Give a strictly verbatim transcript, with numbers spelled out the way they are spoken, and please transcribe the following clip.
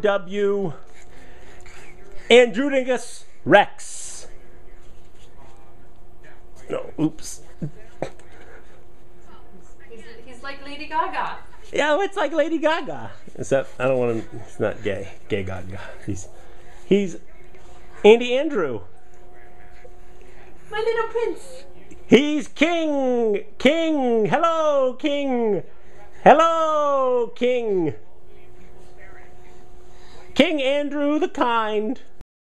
W. Andrudingus Rex. No, oops. He's, he's like Lady Gaga. Yeah, it's like Lady Gaga. Except I don't want him. He's not gay. Gay Gaga. He's he's Andy Andrew. My little prince. He's King. King. Hello, King. Hello, King. King Andrew the Kind.